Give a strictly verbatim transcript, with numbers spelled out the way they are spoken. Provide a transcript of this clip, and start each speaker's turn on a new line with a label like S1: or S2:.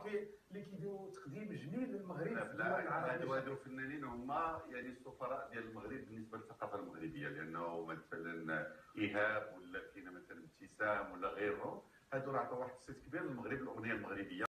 S1: صافي اللي كيديروا تقديم جميل للمغرب.
S2: لا لا، هادو هادو فنانين هما يعني السفراء ديال المغرب بالنسبه للثقافه المغربيه، لانه مثلا ايهاب ولا كاينه مثلا ابتسام ولا غيرهم، هادو راه عطاو واحد الصيت كبير للمغرب، الاغنيه المغربيه.